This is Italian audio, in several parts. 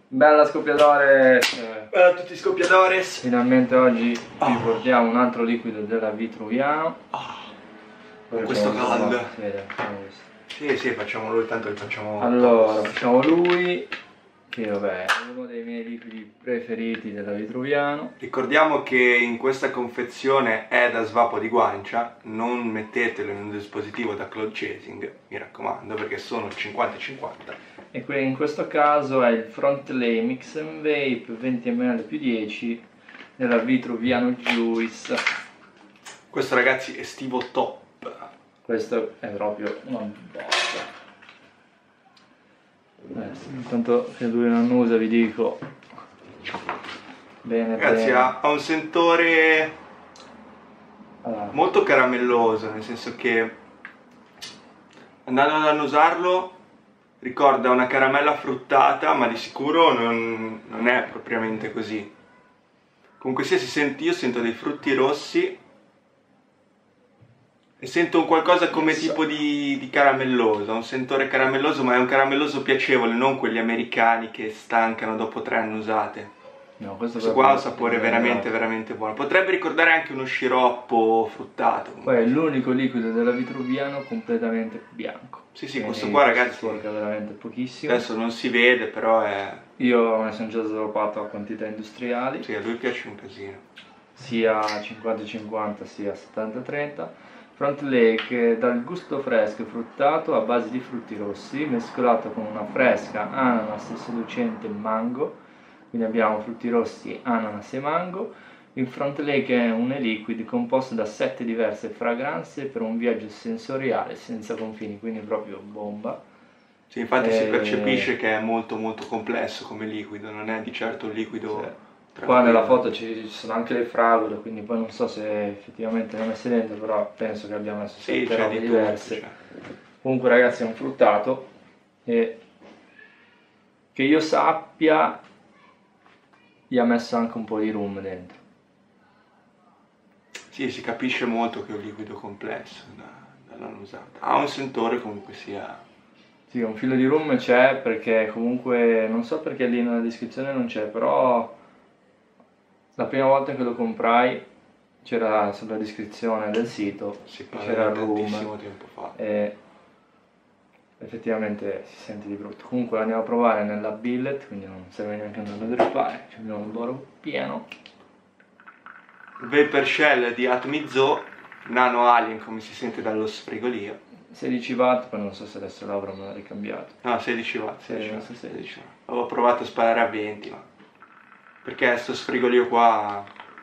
Bella scoppiatore! Bella a tutti i scoppiadores! Finalmente oggi vi portiamo un altro liquido della Vitruviano. Con questo caldo. Sì, facciamolo tanto che facciamo. Allora, facciamo lui, che vabbè è uno dei miei liquidi preferiti della Vitruviano. Ricordiamo che in questa confezione è da svapo di guancia, non mettetelo in un dispositivo da cloud chasing, mi raccomando, perché sono 50-50. E in questo caso è il Frontlay Mix and Vape 20 ml più 10 della Vitruviano Juice. Questo ragazzi è estivo top. Questo è proprio una botta. Intanto che lui non usa vi dico bene. Ragazzi bene. ha un sentore molto caramelloso, nel senso che andando ad annusarlo ricorda una caramella fruttata, ma di sicuro non è propriamente così. Comunque sia, io sento dei frutti rossi e sento un qualcosa come tipo di caramelloso, un sentore caramelloso, ma è un caramelloso piacevole, non quelli americani che stancano dopo 3 annusate. No, questo qua ha un sapore veramente buono. Potrebbe ricordare anche uno sciroppo fruttato. Poi è l'unico liquido della Vitruviano completamente bianco. Sì, questo qua ragazzi sporca veramente pochissimo. Adesso non si vede, però è... Io me ne sono già sviluppato a quantità industriali. Sì, a lui piace un casino. Sia 50-50 sia 70-30. Frontlay che dà il gusto fresco e fruttato a base di frutti rossi, mescolato con una fresca ananas seducente mango. Quindi abbiamo frutti rossi, ananas e mango. Il Frontlay che è un e-liquid composto da 7 diverse fragranze per un viaggio sensoriale senza confini, quindi proprio bomba. Sì, infatti si percepisce che è molto complesso come liquido, non è di certo un liquido... Sì. Qua nella foto ci sono anche le fragole, quindi poi non so se effettivamente le ho messe dentro, però penso che abbiamo messo 7 robe diverse. Comunque ragazzi è un fruttato e che io sappia gli ha messo anche un po' di rum dentro. Sì, si capisce molto che è un liquido complesso dall'annusata. Ha un sentore comunque sia... Sì, un filo di rum c'è perché comunque, non so perché lì nella descrizione non c'è, però la prima volta che lo comprai c'era sulla descrizione del sito, c'era il rum. Tantissimo tempo fa. E effettivamente si sente di brutto. Comunque lo andiamo a provare nella billet, quindi non serve neanche andare a drippare, abbiamo il boro pieno. Vapor Shell di Atmizo, Nano Alien come si sente dallo sfrigolio. 16 watt, poi non so se adesso Laura me l'ha ricambiato. No, 16 watt. 16 watt. Avevo provato a sparare a 20, ma... Perché sto sfrigolio qua...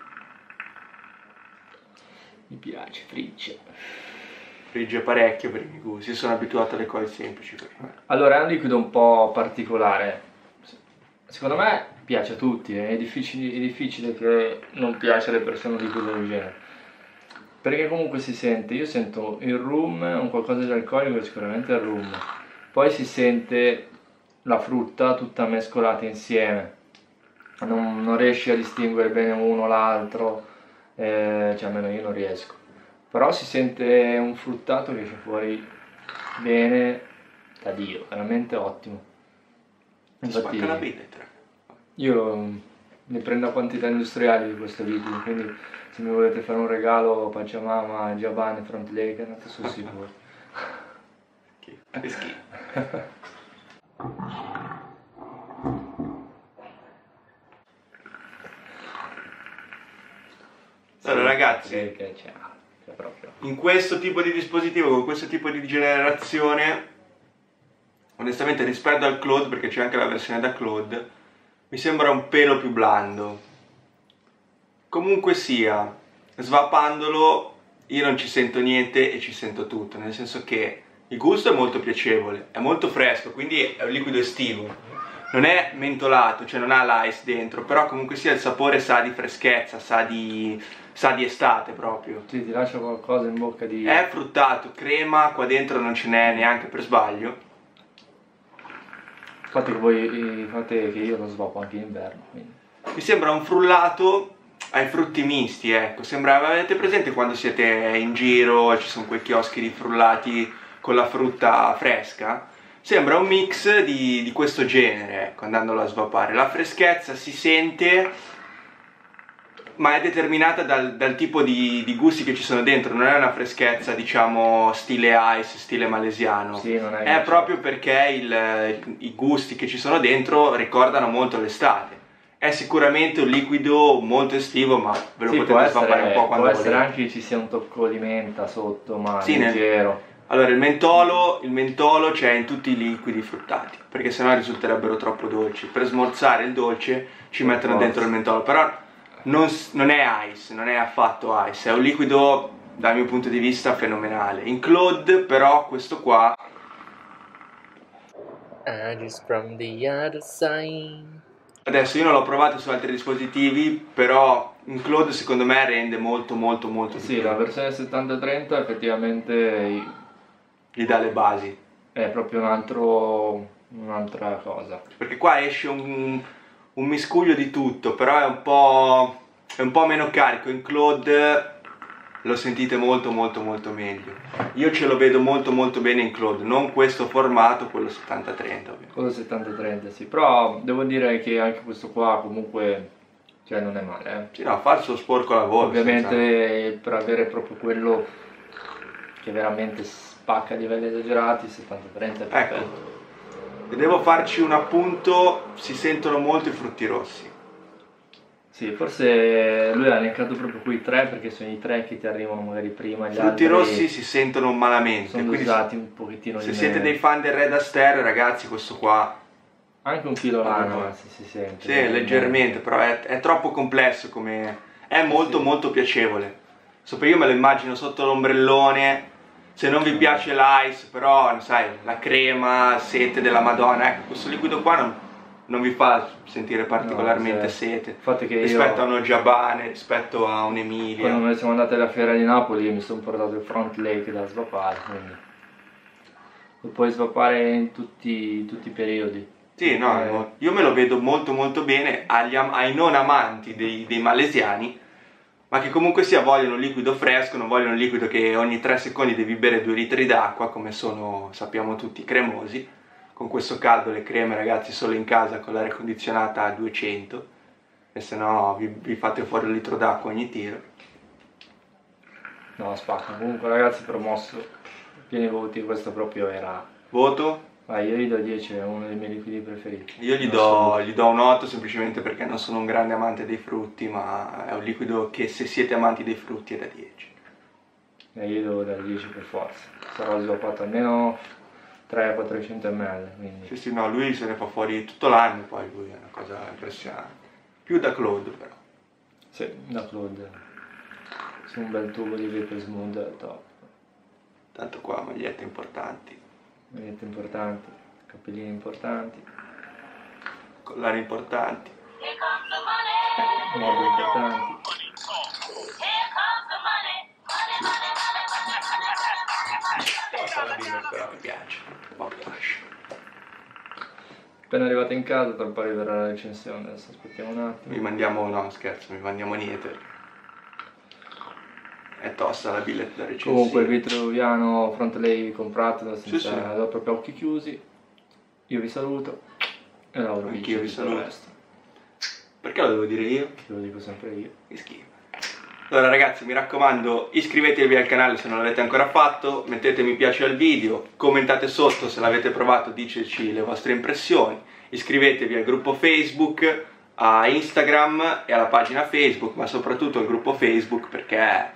Mi piace, frigge. Frigge parecchio per i miei gusti, sono abituato alle cose semplici. Allora è un liquido un po' particolare. Secondo me piace a tutti, è difficile che non piaccia alle persone un liquido del genere. Perché comunque si sente, io sento il rum, un qualcosa di alcolico, sicuramente il rum. Poi si sente la frutta tutta mescolata insieme. Non riesci a distinguere bene uno l'altro, cioè almeno io non riesco. Però si sente un fruttato che esce fuori bene da Dio, veramente ottimo. Infatti, spacca la billet. Io ne prendo a quantità industriali di questo liquido, quindi se mi volete fare un regalo Pachamama, Giabane, Frontlay, andate sul sicuro. Che schifo. Allora ragazzi, in questo tipo di dispositivo, con questo tipo di generazione, onestamente rispetto al Cloud, perché c'è anche la versione da Cloud, mi sembra un pelo più blando. Comunque sia, svapandolo io non ci sento niente e ci sento tutto, nel senso che il gusto è molto piacevole, è molto fresco, quindi è un liquido estivo. Non è mentolato, cioè non ha l'ice dentro, però comunque sia il sapore sa di freschezza, sa di estate proprio. Sì, ti lascia qualcosa in bocca di... È fruttato, crema, qua dentro non ce n'è neanche per sbaglio. Infatti che voi fate che io lo svapo anche in inverno, quindi. Mi sembra un frullato ai frutti misti, ecco. Sembra, avete presente quando siete in giro e ci sono quei chioschi di frullati con la frutta fresca? Sembra un mix di questo genere, ecco, andandolo a svapare. La freschezza si sente, ma è determinata dal tipo di gusti che ci sono dentro. Non è una freschezza, diciamo, stile ice, stile malesiano. Sì, non è proprio perché i gusti che ci sono dentro ricordano molto l'estate. È sicuramente un liquido molto estivo, ma ve lo potete svapare un po' quando volete. Può essere anche che ci sia un tocco di menta sotto, ma leggero. Allora, il mentolo c'è in tutti i liquidi fruttati, perché sennò risulterebbero troppo dolci. Per smorzare il dolce ci mettono dentro il mentolo, però non è ice, non è affatto ice, è un liquido dal mio punto di vista fenomenale. In Claude però questo qua from the other side. Adesso io non l'ho provato su altri dispositivi, però in Claude secondo me rende molto sì, la versione 7030 effettivamente gli dà le basi. È proprio un'altra cosa. Perché qua esce un miscuglio di tutto, però è un po' meno carico. In Claude lo sentite molto meglio. Io ce lo vedo molto bene in Claude, non questo formato, quello 7030 ovviamente. Quello 7030 sì, però devo dire che anche questo qua comunque, cioè, non è male. Sì, no, fa il suo sporco lavoro. Ovviamente per avere proprio quello che veramente spacca a livelli esagerati, 7030 è perfetto. Ecco, se devo farci un appunto, si sentono molto i frutti rossi. Sì, forse lui ha elencato proprio quei tre perché sono i tre che ti arrivano magari prima. I frutti rossi si sentono malamente. Sono usati un pochettino di meno. Se siete dei fan del Red Aster, ragazzi, questo qua... Anche un filo l'ananas si sente. Sì, leggermente, però è troppo complesso come... È molto piacevole. Io me lo immagino sotto l'ombrellone. Se non vi piace l'ice, però, sai, la crema, sete della Madonna. Ecco, questo liquido qua non vi fa sentire particolarmente sete rispetto a uno Giabane, rispetto a un Emilia. Quando noi siamo andati alla fiera di Napoli mi sono portato il Front Lake da svapare, quindi lo puoi svapare in tutti i periodi. Sì, no, io me lo vedo molto bene ai non amanti dei malesiani, ma che comunque sia vogliono un liquido fresco, non vogliono un liquido che ogni 3 secondi devi bere 2 litri d'acqua, come sono, sappiamo tutti, cremosi. Con questo caldo le creme, ragazzi, solo in casa con l'aria condizionata a 200, e se no vi fate fuori un litro d'acqua ogni tiro. No, spacca. Comunque, ragazzi, promosso, pieni voti, questo proprio era... Voto? Io gli do 10, è uno dei miei liquidi preferiti. Io gli do un 8 semplicemente perché non sono un grande amante dei frutti, ma è un liquido che se siete amanti dei frutti è da 10. Io devo dare 10 per forza, sarò sviluppato almeno 300-400 ml, quindi... Sì, no, lui se ne fa fuori tutto l'anno, poi lui è una cosa impressionante. Più da Claude però. Sì, da Claude. Su un bel tubo di Vapor Smooth è top. Tanto qua magliette importanti. Magliette importanti, cappellini importanti. Collari importanti. Mobili importanti. Però mi piace, ma mi piace. Appena arrivato in casa, tra un po' arriverà la recensione, adesso aspettiamo un attimo. No scherzo, mi mandiamo niente. È tosta la billet da recensire. Comunque il vitruviano Front Lake comprato senza proprio occhi chiusi. Io vi saluto e Lauro anch'io vi saluto. Perché lo devo dire io? Lo dico sempre io. Che schifo. Allora ragazzi, mi raccomando, iscrivetevi al canale se non l'avete ancora fatto, mettete mi piace al video, commentate sotto se l'avete provato, diteci le vostre impressioni, iscrivetevi al gruppo Facebook, a Instagram e alla pagina Facebook, ma soprattutto al gruppo Facebook perché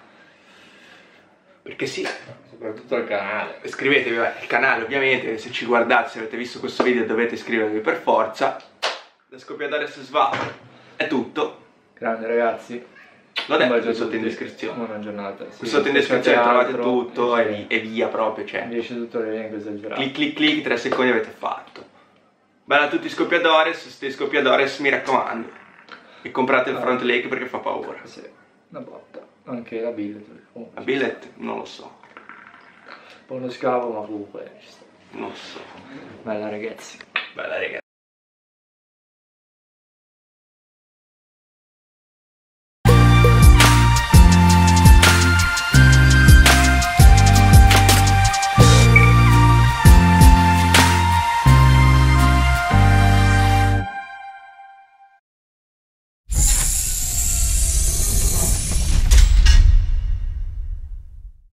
sì. Soprattutto al canale. Iscrivetevi al canale ovviamente, se ci guardate, se avete visto questo video dovete iscrivervi per forza. Da Scoppiadore Svap è tutto. Grande ragazzi. L'ho detto sotto in descrizione. Buona giornata. Sì, sotto in descrizione trovate tutto e via proprio. Cioè. Mi esce tutto l'elenco esagerato. Clic, 3 secondi avete fatto. Bella a tutti i Scoppiadores, se siete Scoppiadores mi raccomando. E comprate il Front Lake perché fa paura. Sì, una botta. Anche la billet. La billet non lo so. Un po' uno scavo ma comunque ci sta. Non so. Bella ragazzi. Bella ragazzi.